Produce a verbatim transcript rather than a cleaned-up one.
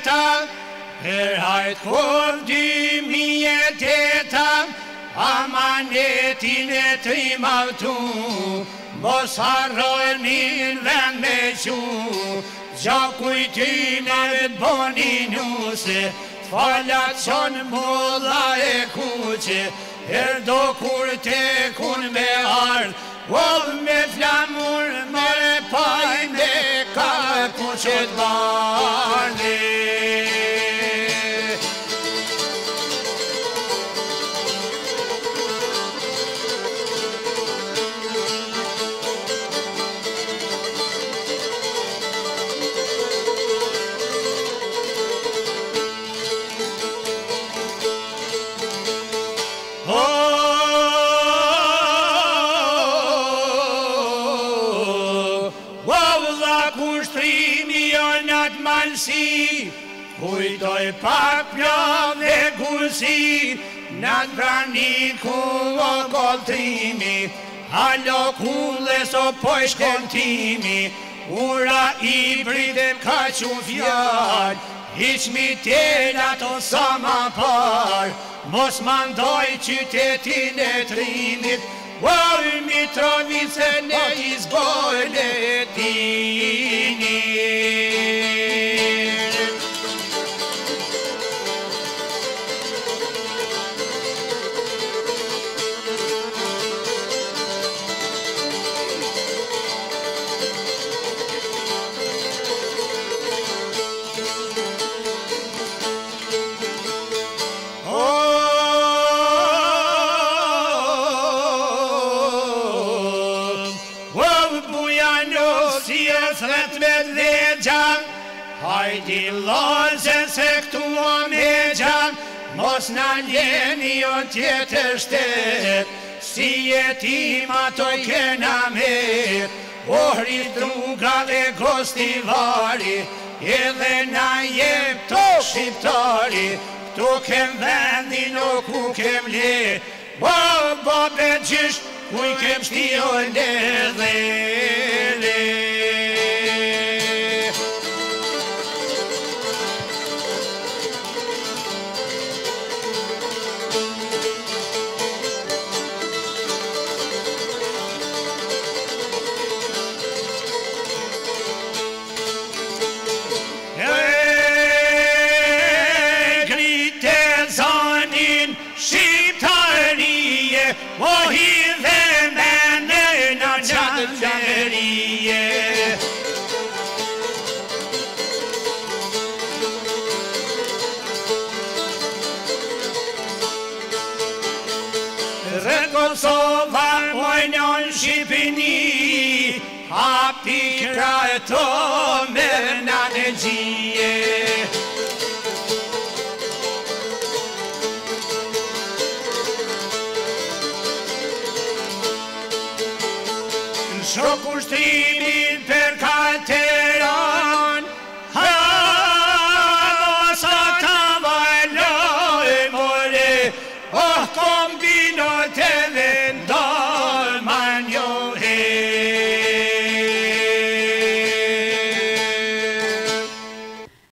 teta, her hajt kov dy mi e teta, amanetin e trim avtu, mos harrojni në vend me qu, gjakujtimet boni nuse, falat qon mulla e kuqe, her do kur te kun me ardh, ov me flamur mare pajne ka kuqet bardi. Kujtoj pak pjave gusi, në të brani ku o koltrimi, halo kulle so poj shkontimi, ura i britem ka që fjall, hiq mi tela to sa ma par, mos mandoj qytetin e trimit, wow, Mitrovice ne izbojle tini. Hajdi loze se këtu o me gjan, mos na ljeni o tjetër shtet, si jetim ato kena me, ohri druga dhe gostivari, edhe na jep to shqiptari, këtu kem vendin o ku kem le, bo, bo, be gjysht, kuj kem shtio le dhe le. Kosova mojnon Shqipini, hapi krato me në në gji.